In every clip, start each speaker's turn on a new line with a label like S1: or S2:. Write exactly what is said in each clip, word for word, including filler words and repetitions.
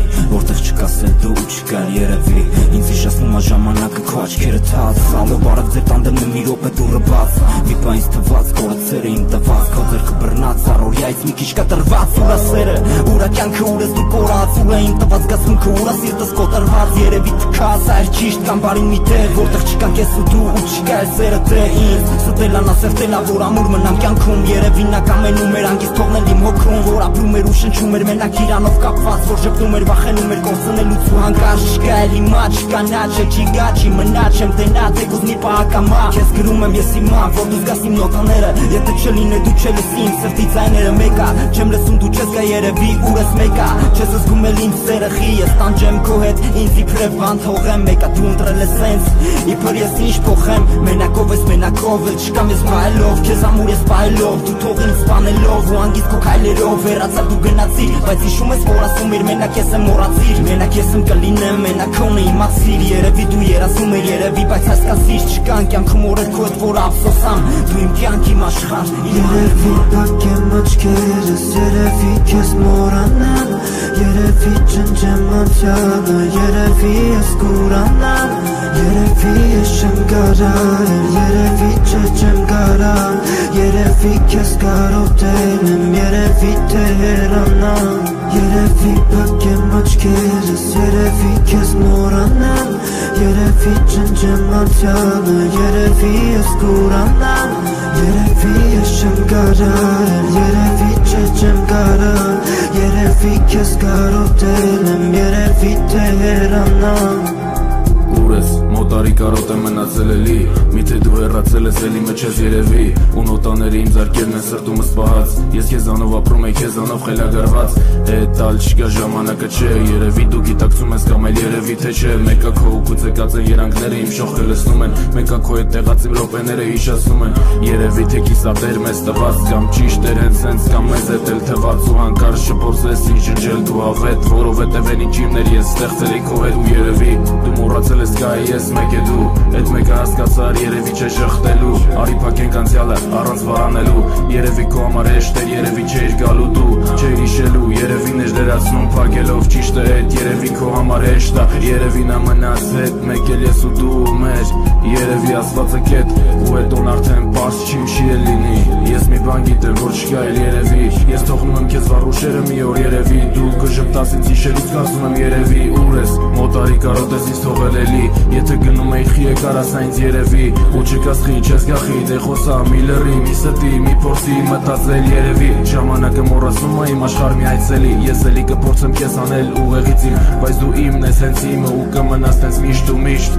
S1: որտեղ չկասել դու չկար երևի ինձ հիշեցնում է ժամանակը քո աչքերը թաց Սալով արավ ձեր տանդեմն մի րոպե դուրը բաց Մի բա ինձ թված կորացերը իմ տված Քո ձեռքը բռնած առօրյայից մի քիչ կտրված Ուրա սերը, ուրա կյանքը ուրես դու կորած Ուրա իմ տված գասունքը, ուրա սիրտս կոտրված Երևի թքած, այր ճիշտ կամ բարին մի տեղ Որտեղ չկան կես ու դու ու չկա էլ սերը թե ինձ Ստելան ասերտելա, որ ամուր մնամ կյանքում Երևի նա կամենում էր անգից թողնել իմ հոգում Որ ապրում էր ու շնչում էր մենակ իրանով կապված Որ ժպտում էր վախենում էր կորցնելուց ու հանկարծ Չկա էլ հիմա, չկա նա, չէ չի գա, չի մնա, չեմ տենա Թեկուզ մի պահակամա Քեզ գրում եմ ես հիմա, որ դու զգաս իմ նոտաները Եթե չլինե դու չլսի իմ սրտի ձայները մեկա Չեմ լսում դու չես գա երևի ուրես մեկա Չես զգում էլ ինձ սերխի ես տանջեմ քո հետ Ինձ իբրև բան թողեմ մեկա դու ընտրել ես սենց Իբր ես ինչ փոխեմ Մենակով ես մենակով էլ չկամ ես բայելով Քեզ ամուր ես բայելով Դու թող ինձ սպանելով ու անգից քո քայլերով Վերացավ դու գնացիր բայց հիշում ես որ ասում էր մենակ ես եմ մոռացիր Մենակ ես եմ կլինեմ մենակ քոնը իմացիր Երևի դու երազում ես երևի բայց հասկացիր Չկան կյանքում օրեր քո հետ որ ափսոսամ Դու իմ կյանքի աշխարհ
S2: Երևի բակեմ աչքերս երևի քեզ մոռանամ Երևի ջնջեմ անցյալը երևի ես կուրանամ Երևի ես չեմ կարալ երևի չէ չեմ կարալ Երևի քեզ կարոտել եմ երևի թե հեռանամ Երևի բակեմ աչքերս երևի քեզ մոռանամ Երևի ջնջեմ անցյալը երևի ես կուրանամ Երևի ես չեմ կարալ երևի չէ չեմ կարալ Երևի քեզ կարոտել եմ երևի թե հեռանամ
S3: Ուրես, մոտարի կարոտ եմ մնացել էլի Միթե դու հեռացել ես էլի մեջ ես երևի Ու նոտաների իմ զարկերն են սրտումս պահած Ես քեզանով ապրում եի քեզանով խելագարված Հետ տալ չկա ժամանակը չէ Երևի դու գիտակցում ես կամ էլ երևի թե չէ Մեկա քո ու կուծեկած են երանքները իմ շողքը լսնում են Մեկա քո հետ տեղած իմ րոպեները հիշացնում են Երևի թե կիսատեր մեզ տված Կամ ճիշտ էր հենց հենց կամ մեզ հետ էլ թված Ու հանկարծ չփորձես ինձ ջնջել դու ավետ Որովհետև են ինչիմներ ես ստեղծել քո հետ ու երևի Դու մոռացել ես կա ես մեկ է դու Էդ մեկը հասկացար երևի չէ շղթելու Արի փակենք անցյալը առանց վարանելու Երևի քո համար հեշտ էր երևի չէիր գալու դու Չէիր հիշելու երևի ներ դերացնում փակելով Ճիշտը էդ երևի քո համար հեշտ է Երևի նա մնաց հետ մեկ էլ ես ու դու մեր Երևի ասվածը կետ ու հետոն արդեն պարզ չի ուշի էլ լինի Ես մի բան գիտեմ որ չկա էլ երևի Ես թողնում եմ քեզ վառուշերը մի օր երևի Դու կժպտաս ինձ հիշելուց կասում եմ երևի Ուր ես մոտարի կարոտ ես ինձ թողել էլի Եթե գնում էի խի եկար ասա ինձ երևի Ու չկաս խի չես գա խի դե խոսա մի լրի մի ստի մի փորձի մտածել երևի Ժամանակը մոռացնում է իմ աշխարհ մի այցելի Ես էլի կփորձեմ քեզ անել ուղեղից իմ Բայց դու իմն ես հենց իմը ու կմնաս տենց միշտ ու միշտ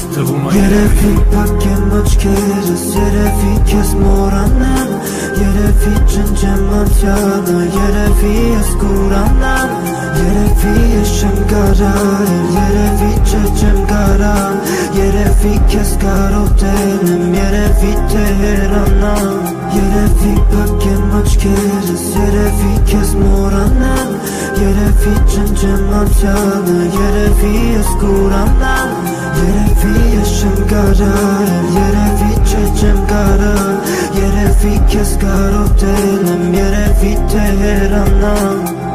S2: Երևի բակեմ աչքերս երևի քեզ մոռանամ Երևի ջնջեմ անցյալը երևի ես կուրանամ Երևի ես չեմ կարալ երևի չէ չեմ կարալ Երևի քեզ կարոտել եմ երևի թե հեռանամ Երևի բակեմ աչքերս երևի քեզ մոռանամ Երևի ջնջեմ անցյալը երևի ես կուրանամ Երևի ես չեմ կարալ երևի չէ չեմ կարալ Երևի քեզ կարոտել եմ երևի թե հեռանամ